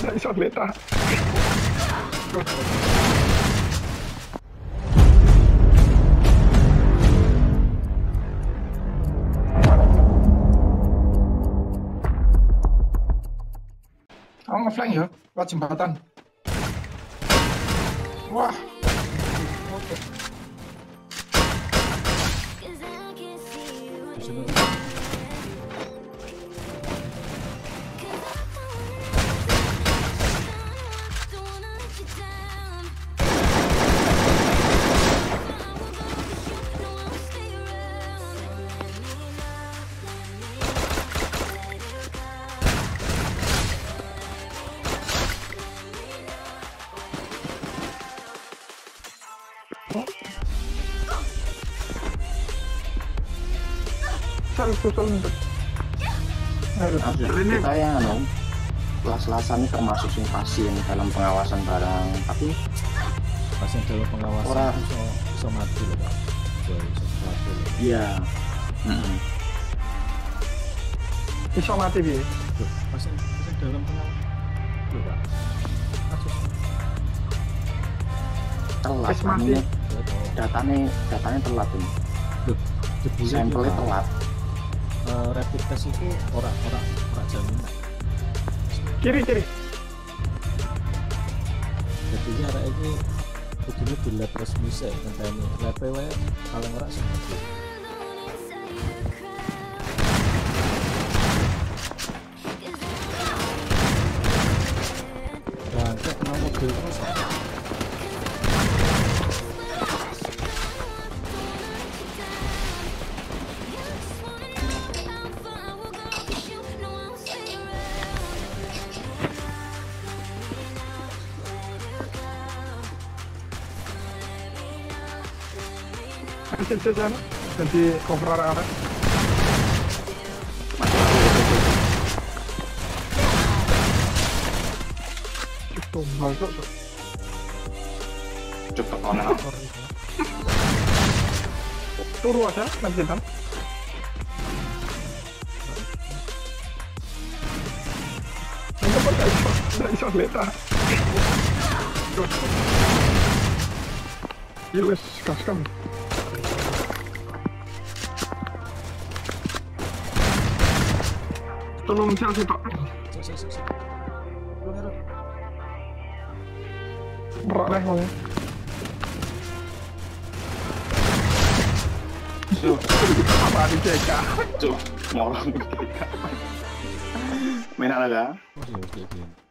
Nggak iso leta. Aku ngeflank ya, lewat jembatan. Wah. Oke. Susul kita yang kelas-kelasan ini termasuk sing pasien dalam pengawasan barang, tapi pasien dalam pengawasan orang bisa mati loh Pak. Iya. iso mati bi. Pasien dalam pengawasan loh Pak. Telat Wis mati. ini datanya telat ini. Sampelnya telat. Rapid test itu orang jaminan. Kiri. Jadi arah ini begini di lab resmi sih, ini lab PW kalau ngerak sama itu. Bangke kena mobil terus. Di sana, jadi cover area. Tumbal tuh. Cepet orang. Turu aja, nanti hitam. Kenapa nggak iso leta? Yes, kaskan. Tolong cari Pak. Berat deh kalau. Apa di CK? Cuk, ngorong di CK. Menak lah. Oke.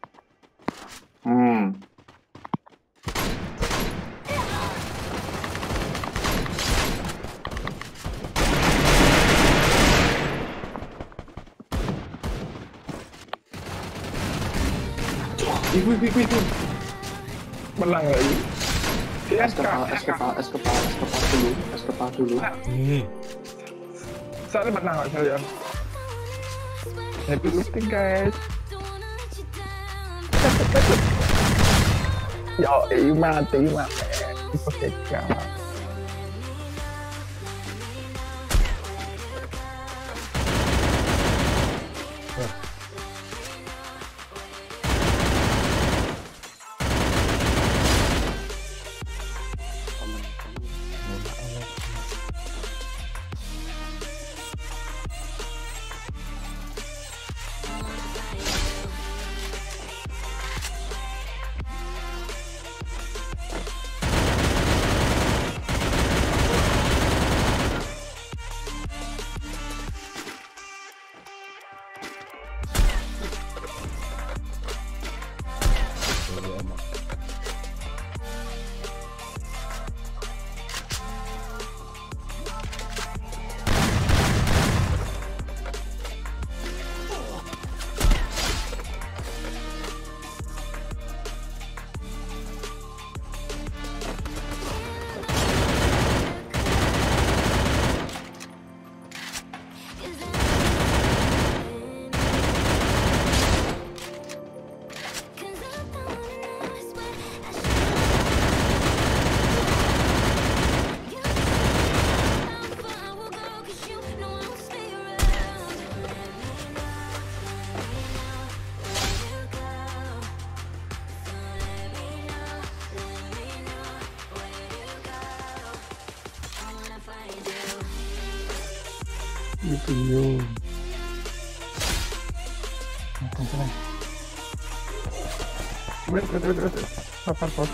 Ibu. Menang lagi. Es kepal dulu. Saya menang nggak saya. Happy looting guys. Yo, mati. Itu CK. Lithium. Wait. Sabar, bos.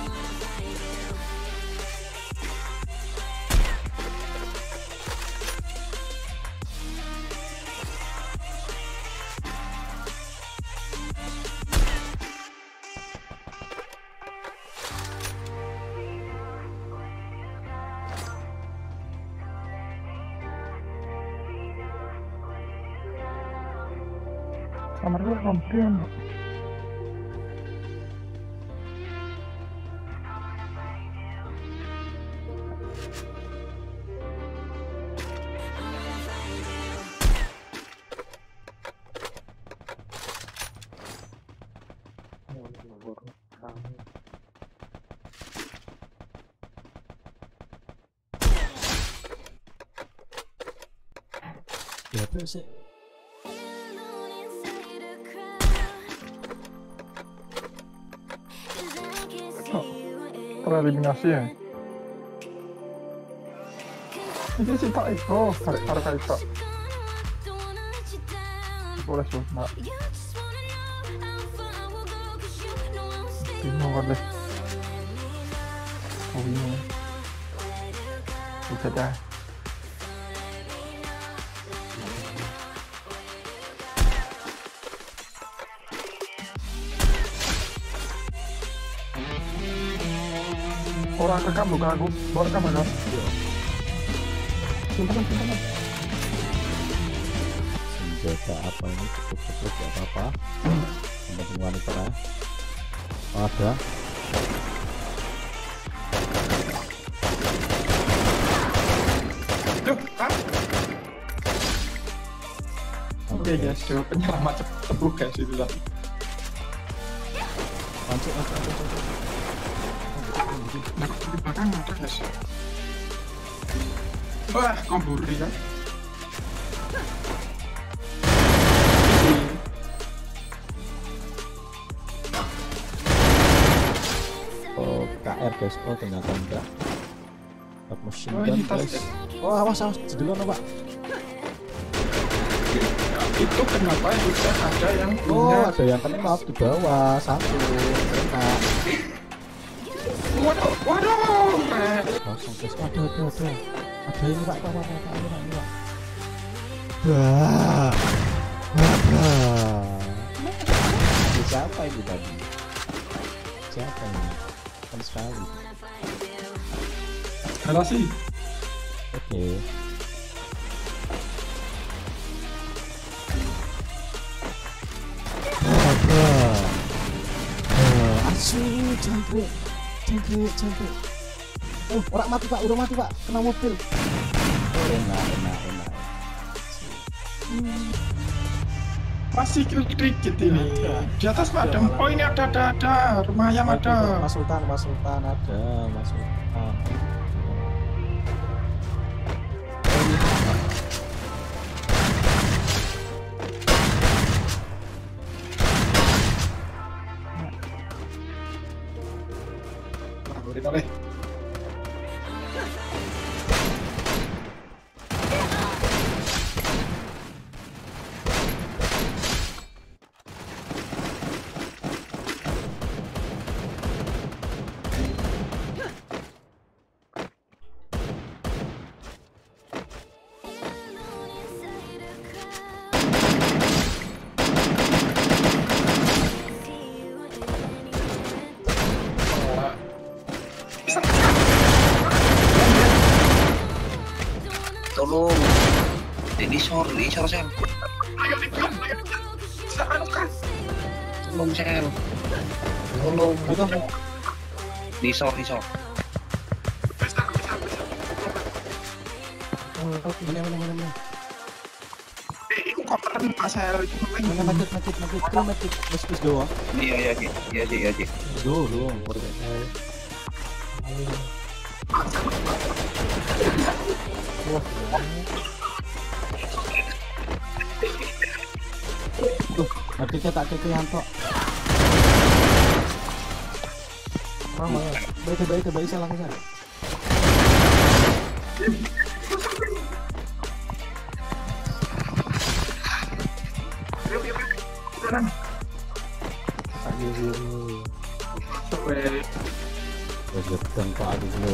Kamar gue komplain. Ya apa sih? Tereliminasi ya. Ini sih tak itu, tarik kayak itu. Boleh cuma. Bingung kan deh. Oh bingung. Bisa dah. Orang rekam bukan aku, bawa rekam kan? Simpan. Senjata apa ini? Cukup ya apa? Yang penting wanita ya. Oh, ada. Duh, kan? Oke guys, coba penyelamat cepet guys itu lah. Pancik. Nah, di belakang ada guys. Wah, komburi kan? Oh, KR guys. Oh, ternyata enggak. Machine Oh, gun ini tas, guys. Oh, awas jadilah Pak. Itu kenapa bisa ada yang Oh, punya? ada yang kena di bawah satu. Kena. Waduh. Langsung guys. Ada. Ada ini Pak. Ini Pak. Bah. Siapa ini tadi? Siapa ini? Kan sekali. Relasi. Oke. Asyik, jangkrik. Oh, orang mati Pak, udah mati Pak, kena mobil. Oh, enak. Masih dikit ini. Di atas Pak ada. Oh ini ada. Rumah ayam ada. Mas Sultan ada, Mas Sultan. Boleh. Tolong. Di sor Sel. Ayo dibilang. Silakan kan. Tolong Sel. Tolong. Di sor. Bisa. Mana? Iku koperan Pak saya itu. Mati. Mas go. Iya sih. Go. Tuh, artinya tak keyantok. Baik, salah ke sana. Sampai Wes gedeng Pak aku lho.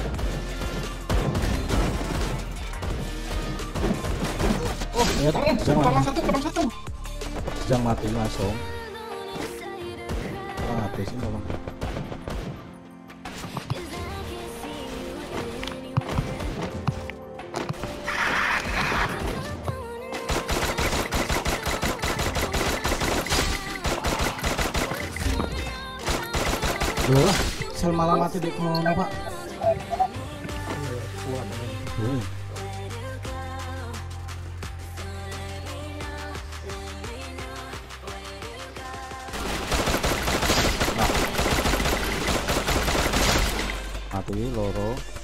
Oh, ternyata tolong satu. Jang mati langsung. Mati sih tolong. Loh, sel malah mati di kono Pak. Kuat. Mati loro.